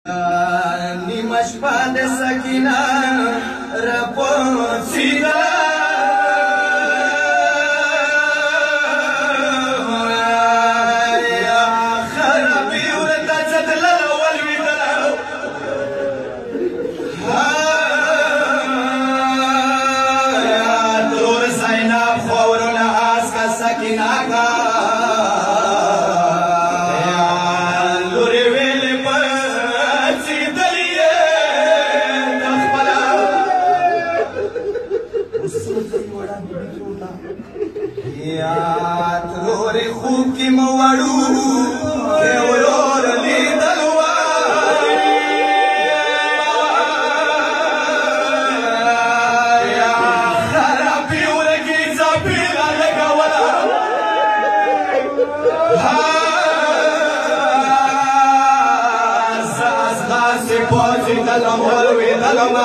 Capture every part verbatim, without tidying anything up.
نیمه شپه د سکینه راپاڅېده خرابې ورته څه تلله ولوېدله تور زینب خاورونه هسکه سکینه کا تلورې خوب کې مو وړو کې ورور لیدل وایي خرابې ورکې څپېړه لګوله زه اسداسې پاڅېدلم ولوېدلم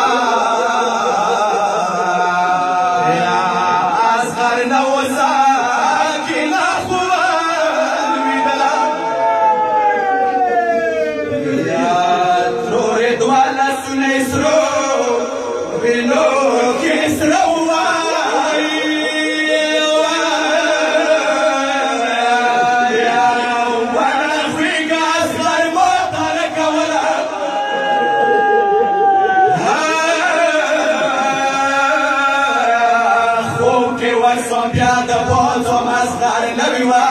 بیا د پوځو مصغر نوي وه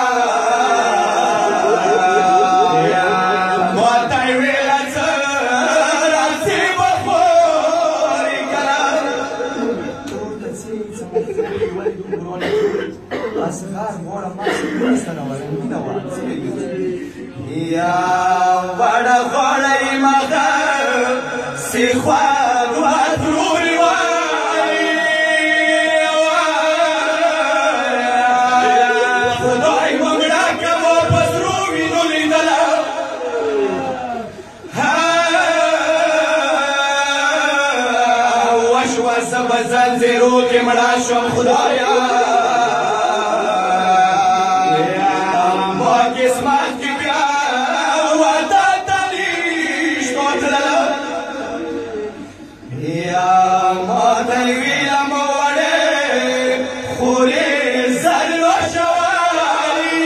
ما ته یې ویله څه راځې به خورې کله ورته څه یې څه ولې دومره اصغر موړه ماسې مرسته وله مینه وه څه یا وړه غوړه یې مغه سیخوا دوه ترورې وه زنځیرو کې مړه شوم خدایا ما قسمت کې بیا واده تلیشتو تلله یا ما ته یې ویلم وړې خورې زر وشوالي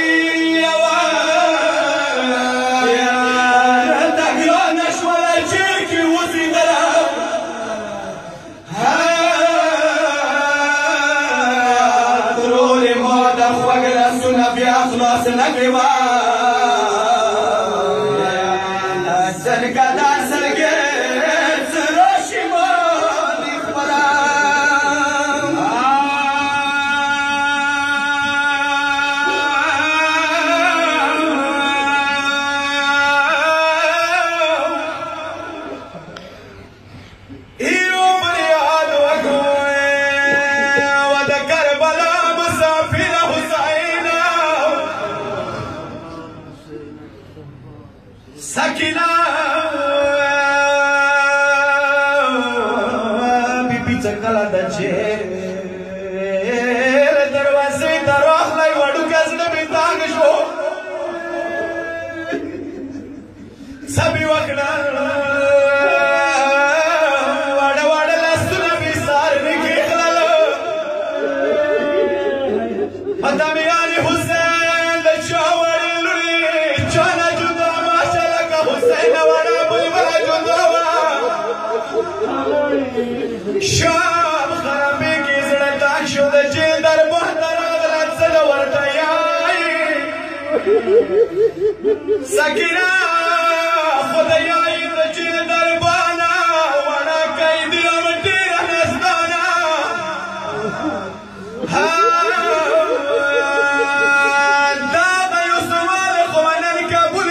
راته ګرانه شوله چېر کې وزېدله بیا خلاص نکړې وه زرګه دا سرګې څه راشي مالې خپله ایو بریاد وکوې و د کربلا مسافر حسین سکینه بیبي څه کله د چېر دروازې ته راغلی وړوکی زړه مې تنګ شو څه مې وکړه واړه واړه لاسونه مې سار مې کېښلل پته مې علي حسین د چا وړې لوڼې چا نه جدا حسین والا بلبل جندوا شام خرابې کې زړه تاک شو د جیل دربان ته راغله څه نه ورته یایي سکینه خدایایي د جیل دربانه وړه قیدي یم ډېره نزدانه دا د یوسف علي خو نن قبول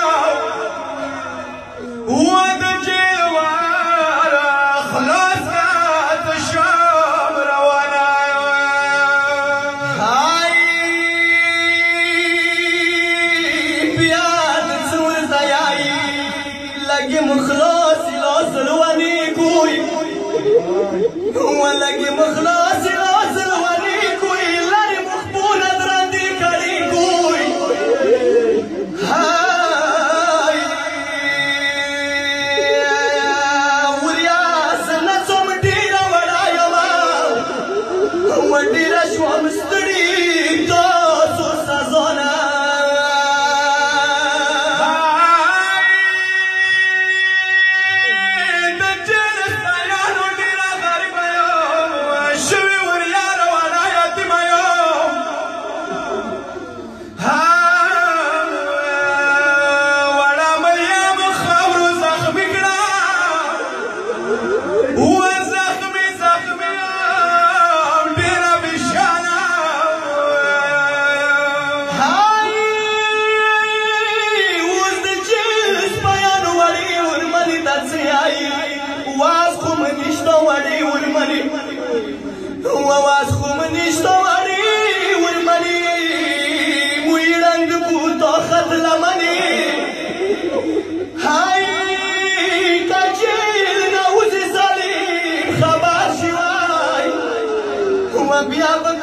واد جیل والا خلاص رات شام روانه هاي بیا د څه ورته یایي لږې مخلاص لاس روانې کوی ولږې مخلاص لاس روانې کوی لرې مخبونه درندې کړې کوی واړې ورمنې وواز خو مې نشته واړې ورمنې موی ړنګ بوتو خط لمنې هاي کچېل نه اوسې سړی خبر شي وای و بیا به